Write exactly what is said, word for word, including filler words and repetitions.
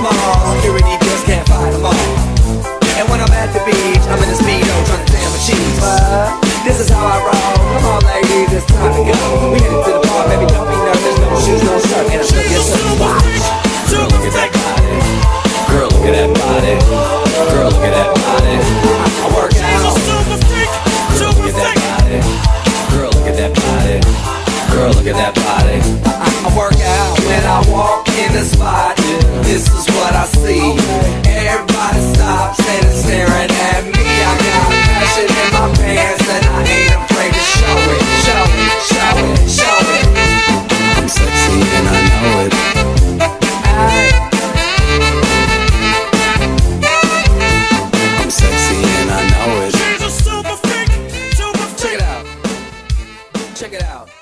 them all. Security just can't fight them all. And when I'm at the beach, I'm in a Speedo trying to tan my cheeks. But this is how I roll. Come on, ladies, it's time to go. We headed to the bar, baby, don't be nervous. No shoes, no shirt, and I'm still getting some watch. Girl, look at that body. Girl, look at that body. Girl, look at that body. I work out. Girl, look at that body. Girl, look at that body. Girl, look at that body. I, I work out when I walk in the spot. This is what I see. Everybody stops and is staring at me. I got passion in my pants and I ain't afraid to show it. Show it, show it, show it. I'm sexy and I know it. I'm sexy and I know it. Check it out. Check it out.